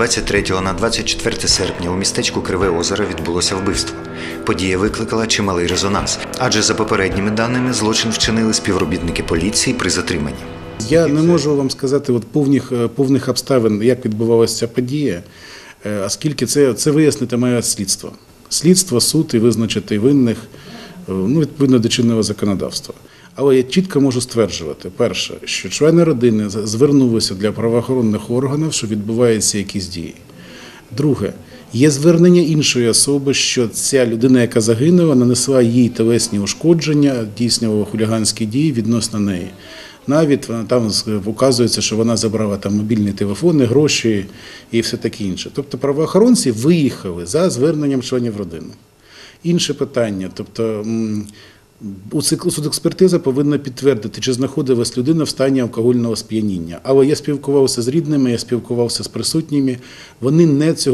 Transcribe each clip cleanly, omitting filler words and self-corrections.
23 на 24 серпня у містечку Криве Озеро відбулося вбивство. Подія викликала чималий резонанс, адже за попередніми даними злочин вчинили співробітники поліції при затриманні. Я не можу вам сказати повних обставин, як відбувалася ця подія, оскільки це вияснити має слідство. Слідство, суд і визначити винних відповідно до чинного законодавства. Але я чітко можу стверджувати, перше, що члени родини звернулися для правоохоронних органів, що відбуваються якісь дії. Друге, є звернення іншої особи, що ця людина, яка загинула, нанесла їй тілесні ушкодження, здійснювала хуліганські дії відносно неї. Навіть там вказується, що вона забрала там мобільні телефони, гроші і все таке інше. Тобто правоохоронці виїхали за зверненням членів родини. Інше питання, тобто судекспертиза повинна підтвердити, чи знаходилась людина в стані алкогольного сп'яніння. Але я спілкувався з рідними, я спілкувався з присутніми, вони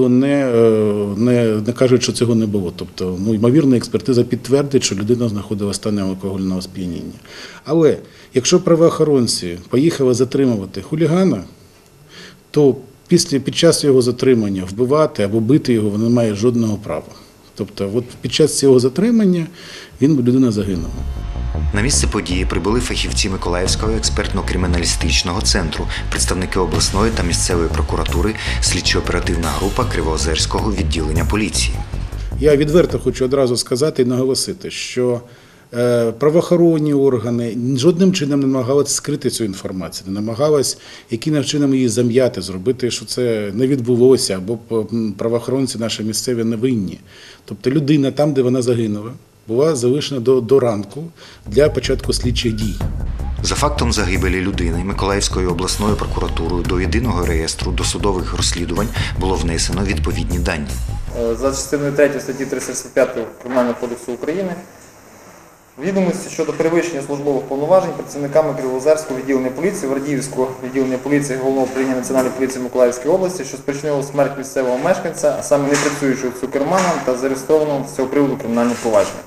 не кажуть, що цього не було. Тобто, ймовірно, експертиза підтвердить, що людина знаходилась в стані алкогольного сп'яніння. Але якщо правоохоронці поїхали затримувати хулігана, то під час його затримання вбивати або бити його вони не мають жодного права. Тобто під час цього затримання людина загинула. На місце події прибули фахівці Миколаївського експертно-криміналістичного центру, представники обласної та місцевої прокуратури, слідчо-оперативна група Кривоозерського відділення поліції. Я відверто хочу одразу сказати і наголосити, що правоохоронні органи жодним чином не намагалися скрити цю інформацію, не намагалися якимось чином її зам'яти, зробити, що це не відбулося, або правоохоронці наші місцеві не винні. Тобто людина там, де вона загинула, була залишена до ранку для початку слідчих дій. За фактом загибелі людини Миколаївською обласною прокуратурою до єдиного реєстру досудових розслідувань було внесено відповідні дані. За частиною 3 статті 365 Кримінального кодексу України відомості щодо перевищення службових повноважень працівниками Кривоозерського відділення поліції, Вардіївського відділення поліції Головного управління Національної поліції Миколаївської області, що спричинило смерть місцевого мешканця, а саме не працюючого цукерманом та зареєстрованого з цього приводу кримінальне провадження.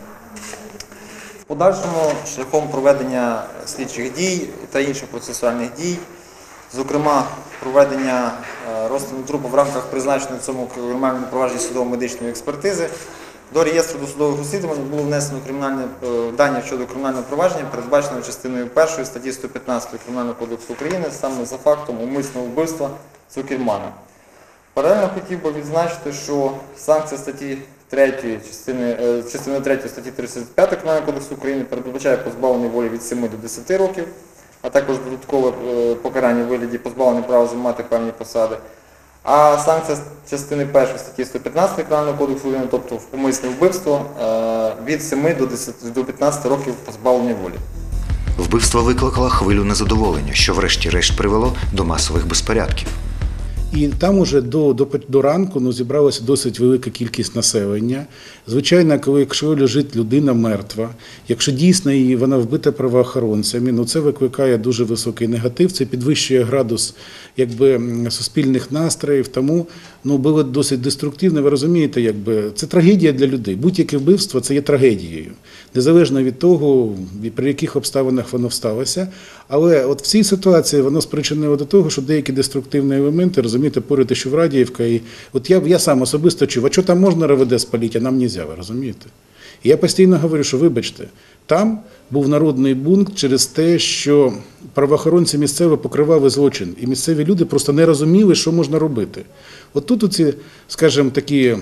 В подальшому шляхом проведення слідчих дій та інших процесуальних дій, зокрема проведення розтину трупу в рамках призначеної в цьому кримінальному провадженні судово-медичної експертизи, до реєстру досудових розслідувань було внесено дані щодо кримінального провадження, передбаченого частиною 1 статті 115 Кримінального кодексу України, саме за фактом умисного вбивства цукермана. Паралельно хотів би відзначити, що санкція статті 3, частини 3 статті 35 Кримінального кодексу України передбачає позбавлення волі від 7 до 10 років, а також додаткове покарання у вигляді позбавлення права займати певні посади. А санкція частини 1 статті 115 Кримінального кодексу України, тобто умисне вбивство, від 7 до 15 років позбавлення волі. Вбивство викликало хвилю незадоволення, що врешті-решт привело до масових безпорядків. І там уже до ранку зібралася досить велика кількість населення. Звичайно, якщо лежить людина мертва, якщо дійсно вона вбита правоохоронцями, це викликає дуже високий негатив, це підвищує градус суспільних настроїв, тому було досить деструктивно. Ви розумієте, це трагедія для людей. Будь-яке вбивство – це є трагедією, незалежно від того, при яких обставинах воно сталося. Але в цій ситуації воно спричинило до того, що деякі деструктивні елементи, розумієте, поряд, що Врадіївка, і я сам особисто чув, а що там можна РВД спалити, а нам не можна, ви розумієте? І я постійно говорю, що вибачте, там був народний бунт через те, що правоохоронці місцеві покривали злочин, і місцеві люди просто не розуміли, що можна робити. Тут оці, скажімо, такі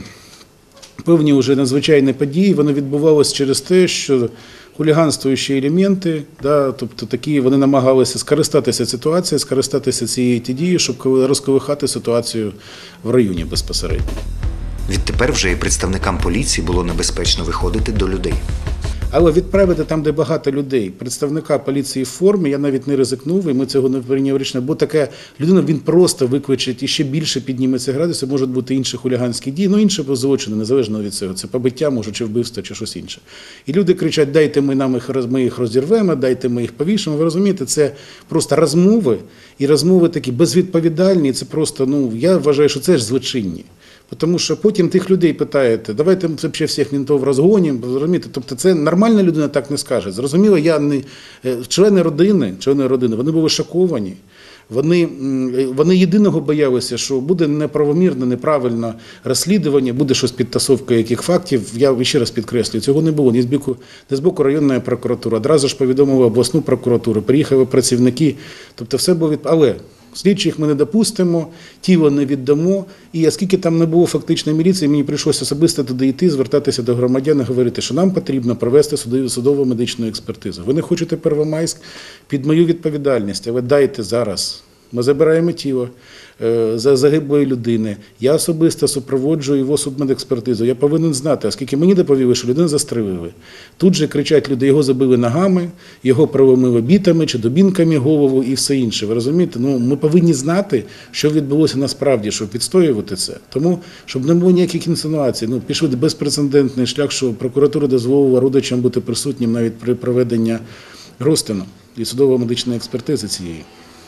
певні вже надзвичайні події, вони відбувалися через те, що хуліганствуючі елементи, тобто такі, вони намагалися скористатися ситуацією, скористатися цією дією, щоб розколихати ситуацію в районі безпосередньо. Відтепер вже і представникам поліції було небезпечно виходити до людей. Але відправити там, де багато людей, представника поліції в формі, я навіть не ризикнув, і ми цього не прийняли рішення, бо така людина, він просто викличе і ще більше підніметься градуси, можуть бути інші хуліганські дії, інші злочини, незалежно від цього, це побиття, може, чи вбивство, чи щось інше. І люди кричать, дайте ми їх розірвемо, дайте ми їх повішимо, ви розумієте, це просто розмови, і розмови такі безвідповідальні, це просто, я вважаю, що це ж злочинні. Тому що потім тих людей питаєте, давайте ми взагалі всіх ментів розгонимо, розумієте? Тобто це нормальна людина так не скаже. Зрозуміло, члени родини, вони були шоковані. Вони єдиного боялися, що буде неправомірне, неправильне розслідування, буде щось підтасовка яких фактів. Я ще раз підкреслюю, цього не було. Ні з боку районної прокуратури, одразу ж повідомили обласну прокуратуру, приїхали працівники, тобто все було Але слідчих ми не допустимо, тіло не віддамо. І оскільки там не було фактичної міліції, мені прийшлося особисто туди йти, звертатися до громадян і говорити, що нам потрібно провести судову медичну експертизу. Ви не хочете Первомайськ під мою відповідальність, але дайте зараз. Ми забираємо тіло загиблої людини. Я особисто супроводжую його судмедекспертизу. Я повинен знати, оскільки мені доповіли, що людину застрелили. Тут же кричать люди, його забили ногами, його проломили бітами чи дубінками голову і все інше. Ви розумієте? Ми повинні знати, що відбулося насправді, щоб відстоювати це. Тому, щоб не було ніяких інсинуацій. Пішли безпрецедентний шлях, що прокуратура дозволила родичам бути присутнім навіть при проведенні розтину і судово-медичної експертизи цієї.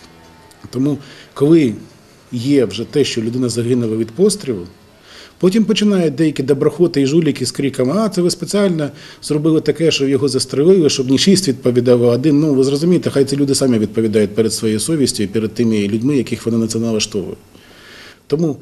Тому, коли є вже те, що людина загинула від пострілу, потім починають деякі доброхоти і жуліки з криком, це ви спеціально зробили таке, що його застрелили, щоб не 6 відповідало, а 1. Ви зрозумієте, хай ці люди самі відповідають перед своєю совістю і перед тими людьми, яких вони на це налаштовують. Тому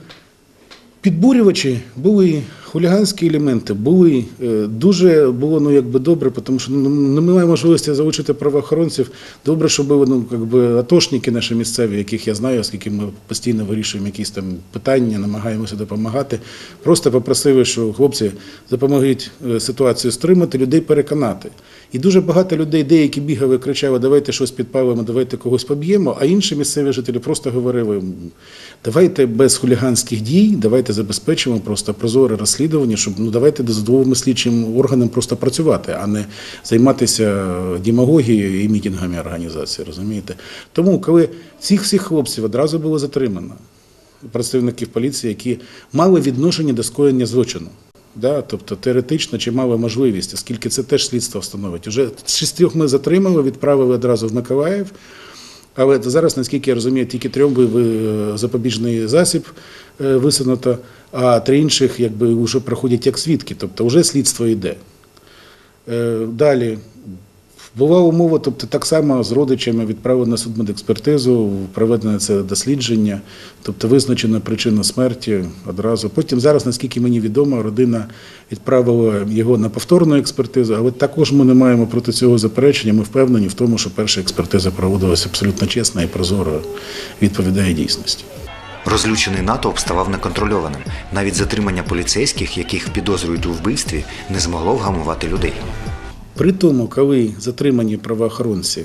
підбурювачі були, хуліганські елементи були, дуже було добре, тому що немає можливості залучити правоохоронців. Добре, що були атошники наші місцеві, яких я знаю, оскільки ми постійно вирішуємо якісь там питання, намагаємося допомагати. Просто попросили, що хлопці, допоможіть ситуацію стримати, людей переконати. І дуже багато людей, деякі бігали, кричали, давайте щось підпалимо, давайте когось поб'ємо, а інші місцеві жителі просто говорили, давайте без хуліганських дій, давайте забезпечимо просто прозоре розслідування, щоб давайте досудовим слідчим органам просто працювати, а не займатися демагогією і мітингами організації, розумієте? Тому, коли цих всіх хлопців одразу було затримано, представників поліції, які мали відношення до скоєння злочину, тобто теоретично чи мали можливість, оскільки це теж слідство встановить. Уже 6 ми затримали, відправили одразу в Миколаїв, але зараз, наскільки я розумію, тільки 3 запобіжний засіб висунуто, а 3 інших вже проходять як свідки, тобто вже слідство йде. Далі. Була умова, тобто так само з родичами відправлено на судмедекспертизу, проведено це дослідження, тобто визначена причина смерті одразу. Потім зараз, наскільки мені відомо, родина відправила його на повторну експертизу, але також ми не маємо проти цього заперечення, ми впевнені в тому, що перша експертиза проводилася абсолютно чесно і прозоро, відповідає дійсності. Розлючений натовп ставав неконтрольованим. Навіть затримання поліцейських, яких підозрюють у вбивстві, не змогло вгамувати людей. При тому, коли затримані правоохоронці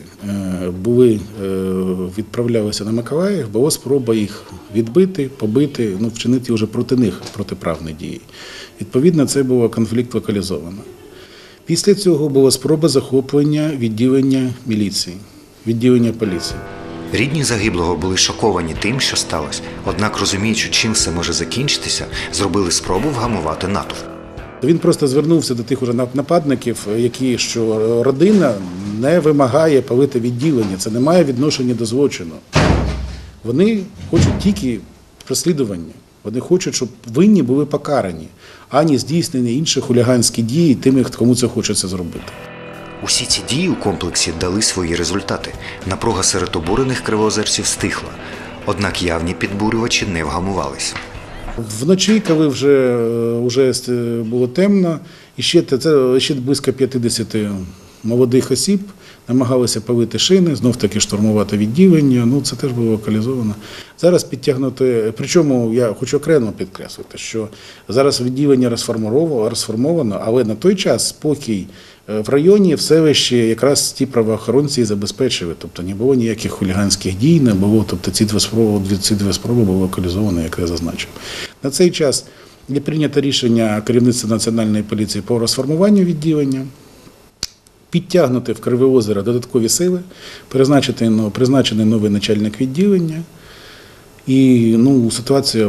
відправлялися на Миколаїв, була спроба їх відбити, побити, вчинити вже проти них протиправні дії. Відповідно, це був конфлікт локалізовано. Після цього була спроба захоплення відділення міліції, відділення поліції. Рідні загиблого були шоковані тим, що сталося. Однак, розуміючи, чим все може закінчитися, зробили спробу вгамувати натовп. Він просто звернувся до тих уже нападників, що родина не вимагає палити відділення, це не має відношення до злочину. Вони хочуть тільки розслідування, вони хочуть, щоб винні були покарані, а не здійснені інші хуліганські дії тими, кому це хочеться зробити. Усі ці дії у комплексі дали свої результати. Напруга серед обурених кривоозерців стихла, однак явні підбурювачі не вгамувались. Вночі, коли вже було темно, ще близько 50 молодих осіб намагалися палити шини, знов-таки штурмувати відділення, це теж було локалізовано. Зараз підтягнути, причому я хочу окремо підкреслити, що зараз відділення розформовано, але на той час спокій в районі, в селищі якраз ті правоохоронці і забезпечили, тобто не було ніяких хуліганських дій, не було, тобто ці дві спроби були локалізовані, як я зазначив. На цей час є прийнято рішення керівництва Національної поліції по розформуванню відділення, підтягнути в Криве Озеро додаткові сили, призначений новий начальник відділення, і ситуація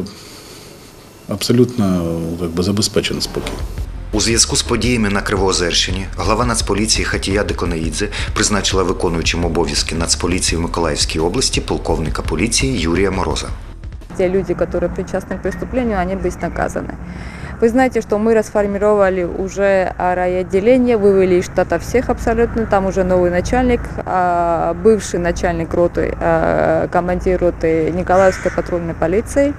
абсолютно забезпечена спокій. У зв'язку з подіями на Кривоозерщині глава Нацполіції Хатія Деконаїдзе призначила виконуючим обов'язки Нацполіції в Миколаївській області полковника поліції Юрія Мороза. Те люди, которые причастны к преступлению, они быть наказаны. Вы знаете, что мы расформировали уже райотделение, вывели из штата всех абсолютно, там уже новый начальник, бывший начальник роты, командир роты Николаевской патрульной полиции.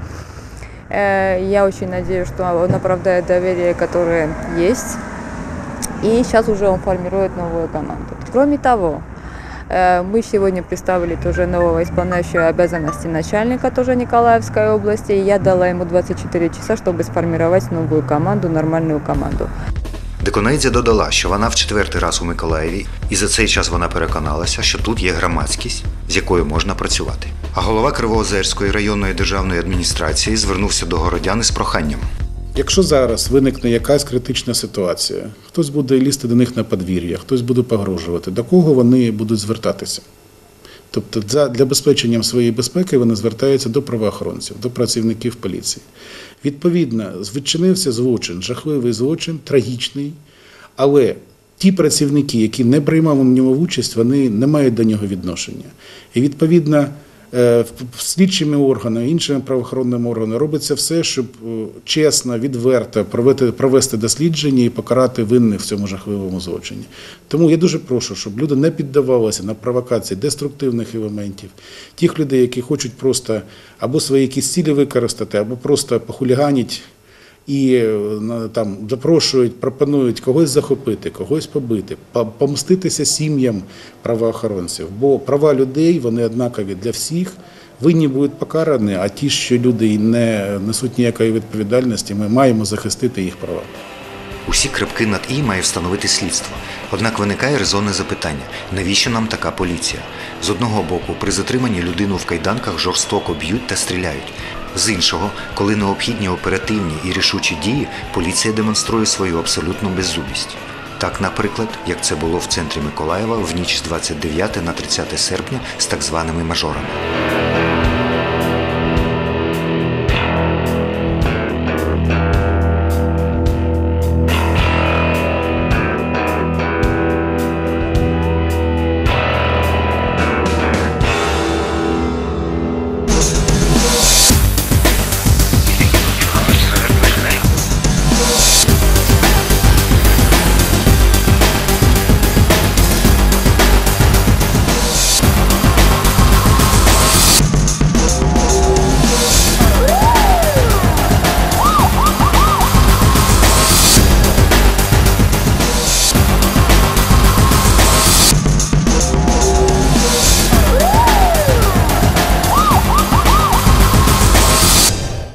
Я очень надеюсь, что он оправдает доверие, которое есть. И сейчас уже он формирует новую команду. Кроме того, мы сегодня представили тоже нового исполняющего обязанности начальника тоже Николаевской области. И я дала ему 24 часа, чтобы сформировать новую команду, нормальную команду. Деконаїдзе додала, що вона в 4-й раз у Миколаєві, і за цей час вона переконалася, що тут є громадськість, з якою можна працювати. А голова Кривоозерської районної державної адміністрації звернувся до городян із проханням. Якщо зараз виникне якась критична ситуація, хтось буде лізти до них на подвір'я, хтось буде погрожувати, до кого вони будуть звертатися? Тобто для забезпечення своєї безпеки вони звертаються до правоохоронців, до працівників поліції. Відповідно, відчинився злочин, жахливий злочин, трагічний, але ті працівники, які не приймали в ньому участь, вони не мають до нього відношення. І відповідно, слідчими органами, іншими правоохоронними органами робиться все, щоб чесно, відверто провести дослідження і покарати винних в цьому жахливому злочині. Тому я дуже прошу, щоб люди не піддавалися на провокації деструктивних елементів, тих людей, які хочуть просто або свої якісь цілі використати, або просто похуліганити і там запрошують, пропонують когось захопити, когось побити, помститися сім'ям правоохоронців. Бо права людей, вони однакові для всіх, винні будуть покарані, а ті, що люди не несуть ніякої відповідальності, ми маємо захистити їх права. Усі крапки над «і» має встановити слідство. Однак виникає резонне запитання – навіщо нам така поліція? З одного боку, при затриманні людину в кайданках жорстоко б'ють та стріляють. З іншого, коли необхідні оперативні і рішучі дії, поліція демонструє свою абсолютну беззубість. Так, наприклад, як це було в центрі Миколаєва в ніч з 29 на 30 серпня з так званими мажорами.